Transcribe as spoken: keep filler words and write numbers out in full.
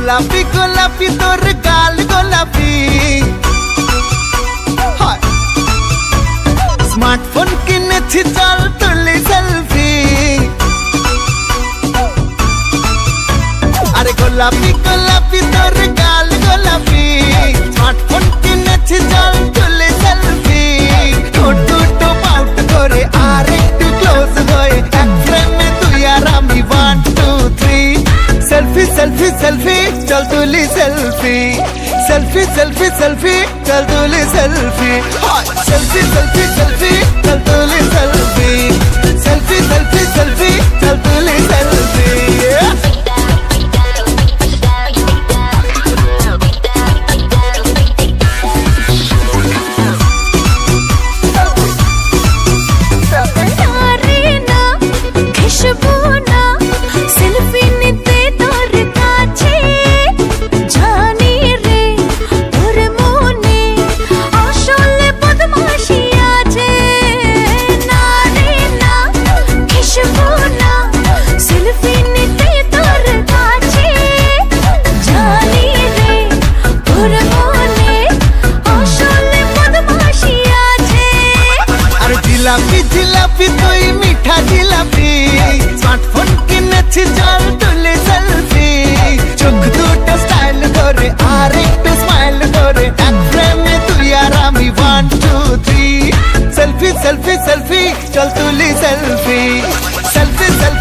গোলাপি গোলাপি তোর গাল গোলাপি স্মার্টফোন কিনেছি চল তুলি সেলফি আরে গোলাপি গোলাপি তোর গাল গোলাপি স্মার্টফোন কিনেছি চল তুলি সেলফি ঠোঁট দুটো পাউট করে আর একটু ক্লোজ হয়ে এক ফ্রেমে তুই আর আমি one two three selfie selfie selfie চল তুলি সেলফি সেলফি সেলফি সেলফি চল তুলি সেলফি সেলফি সেলফি সেলফি চল তুলি সেলফি সেলফি সেলফি সেলফি চল তুলি সেলফি জিলাপি জিলাপি তুই মিঠা জিলাপি স্মার্টফোন কিনেছি চল তুলি সেলফি চোখ দুটো স্টাইল করে আর একটু স্মাইল করে এক ফ্রেমে তুই আর আমি one two three selfie selfie selfie চল তুলি সেলফি সেলফি সেলফি